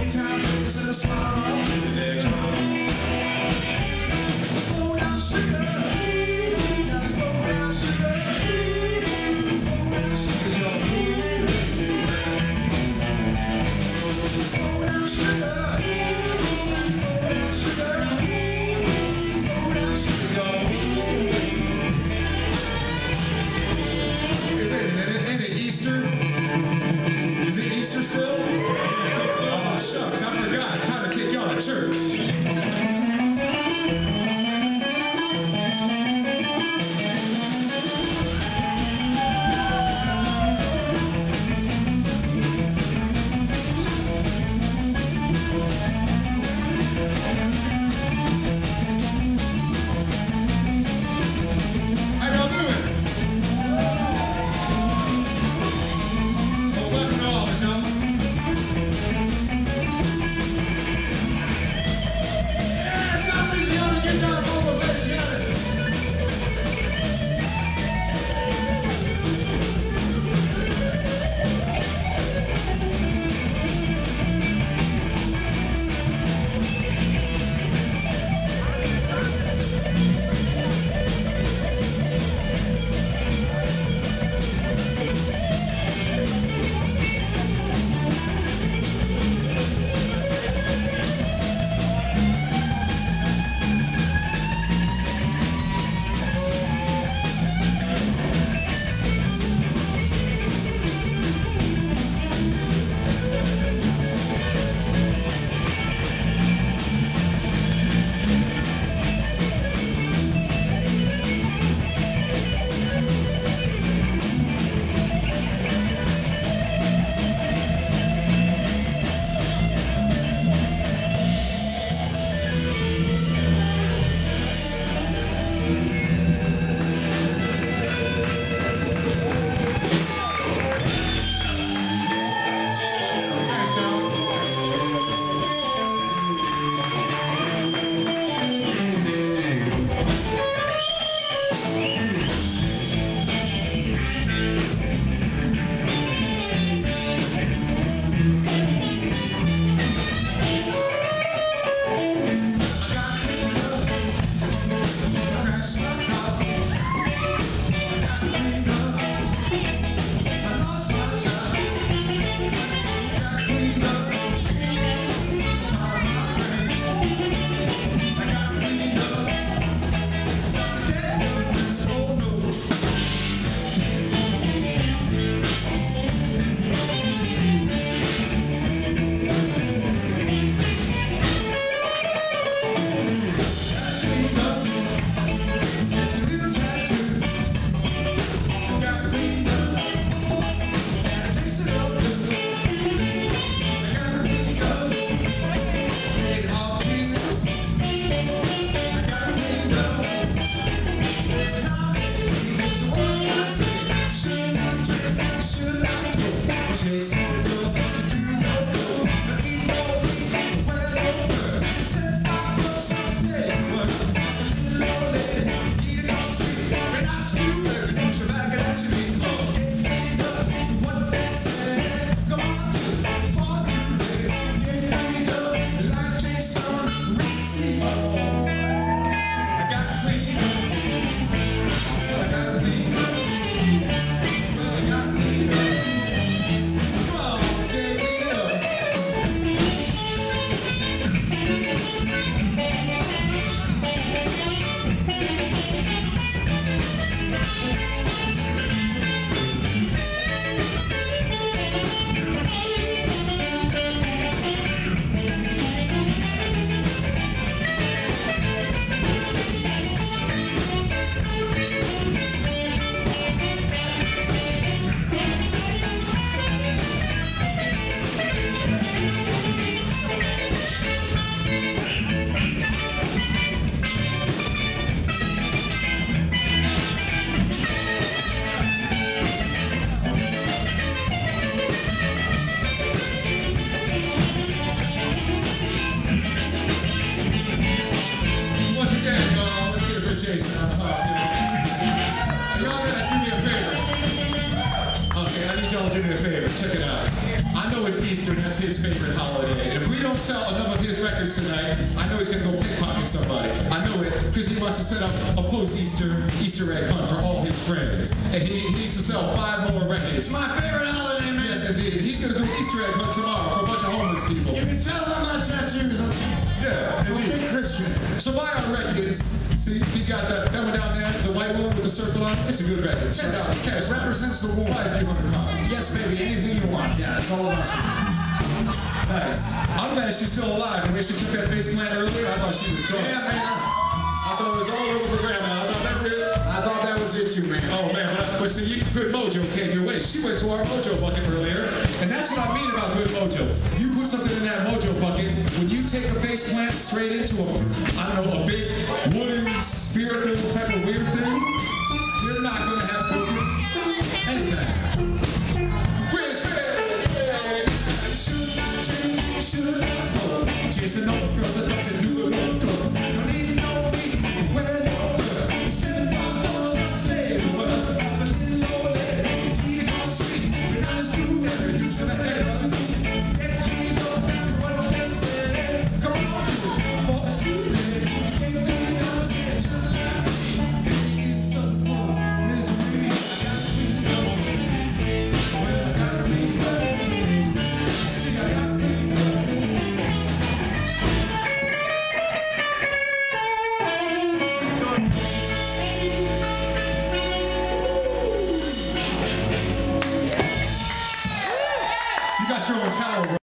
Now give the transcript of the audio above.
Check it out. I know it's Easter, that's his favorite holiday. And if we don't sell enough of his records tonight, I know he's gonna go pickpocket somebody. I know it, because he wants to set up a post-Easter Easter egg hunt for all his friends. And he needs to sell 5 more records. It's my favorite holiday, man. Yes, indeed. He's gonna do an Easter egg hunt tomorrow for a bunch of homeless people. You can tell I'm not tattoos. Yeah, I'm a indeed. big Christian. So buy our records. See, he's got that one down there, the white one with the circle on it. It's a good record. $10 cash. It represents the war. Buy a few hundred copies. Yes, baby, anything you want. Yeah, it's all about you. Nice. I'm glad she's still alive. The way she took that face plant earlier, I thought she was done. Yeah, man. I thought it was all over for grandma. I thought that's it. I thought that was it too, man. Oh man, but see, good mojo came your way. She went to our mojo bucket earlier, and that's what I mean about good mojo. You put something in that mojo bucket, when you take a face plant straight into a big wooden, spiritual type of weird thing, you're not gonna have anything. Chasing all the girls that love to do it. Don't need no weed, wear no good. 7 bucks, I'll say the word. I'm a little old lady, eating all sweet. When I was too very, you should have had to get clean, don't tell me what they say. Come on, do it, before it's too late. Can't do it, I'm scared, just like me. In some clothes, misery, I got to clean up. Well, I got to clean up. See, I got to clean up. You got your own tower, bro.